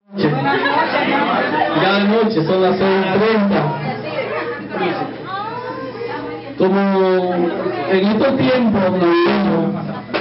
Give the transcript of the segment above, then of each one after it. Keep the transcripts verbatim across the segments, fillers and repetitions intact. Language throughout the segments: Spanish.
Ya de noche, son las seis y treinta. Como en estos tiempos navideños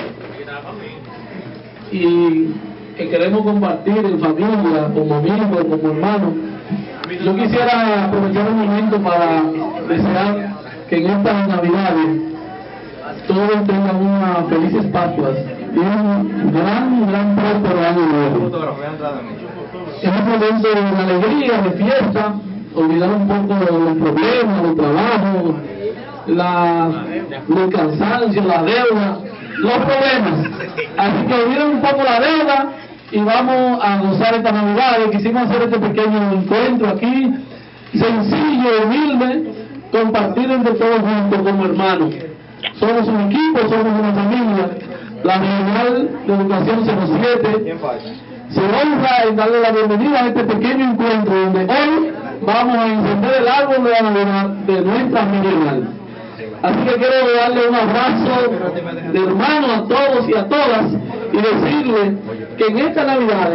y que queremos compartir en familia, como amigos, como hermanos, yo quisiera aprovechar un momento para desear que en estas navidades todos tengan unas felices Pascuas y un gran, gran próspero año nuevo. En un momento de alegría, de fiesta, olvidar un poco los problemas, los trabajos, la, los cansancios, la deuda, los problemas. Así que olviden un poco la deuda y vamos a gozar esta Navidad. Quisimos hacer este pequeño encuentro aquí, sencillo, humilde, compartir entre todos juntos como hermanos. Somos un equipo, somos una familia. La Regional de Educación cero siete se honra en darle la bienvenida a este pequeño encuentro donde hoy vamos a encender el árbol de la Navidad de nuestra regional. Así que quiero darle un abrazo de hermano a todos y a todas y decirle que en esta Navidad,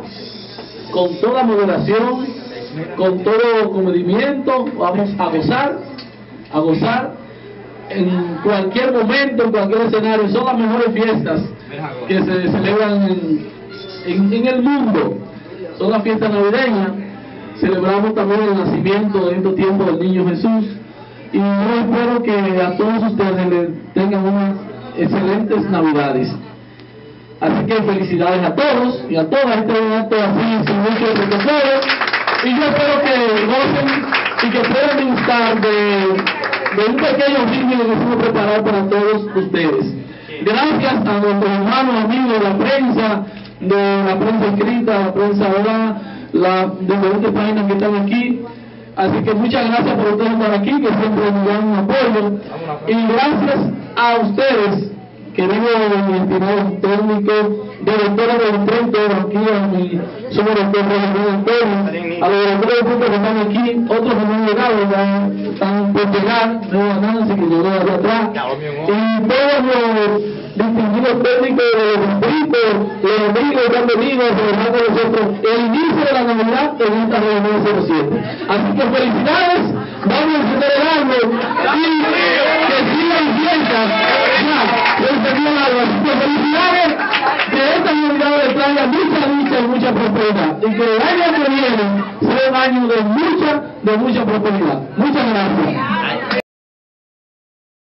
con toda moderación, con todo comedimiento, vamos a gozar, a gozar en cualquier momento, en cualquier escenario. Son las mejores fiestas que se celebran en, en, en el mundo. Son las fiestas navideñas. Celebramos también el nacimiento en estos tiempos del niño Jesús. Y yo espero que a todos ustedes les tengan unas excelentes Navidades. Así que felicidades a todos y a todas. Este evento así, sin mucho protocolo. Y yo espero que gocen y que puedan disfrutar de de un pequeño vídeo que hemos preparado para todos ustedes. Gracias a nuestros hermanos, amigos de la prensa, de la prensa escrita, la prensa oral, la, de diferentes páginas que están aquí. Así que muchas gracias por ustedes estar aquí, que siempre nos dan un apoyo. Y gracias a ustedes, queridos mi estimado técnico, directores del frente, aquí a mi subdirector regional Antonio, a los directores del frente que están aquí, otros que no han llegado, ya están por llegar, nueva Nancy que llegó allá atrás, y todos los distinguidos técnicos de los distritos, los amigos que han venido a celebrar con nosotros el inicio de la Navidad en esta reunión cero siete. Así que felicidades, vamos a encender el árbol y que sigan fiestas. Ya, encendí el árbol, así que felicidades, que esta Navidad les traiga mucha lucha y mucha prosperidad, y que el año que viene sea un año de mucha, de mucha prosperidad. Muchas gracias.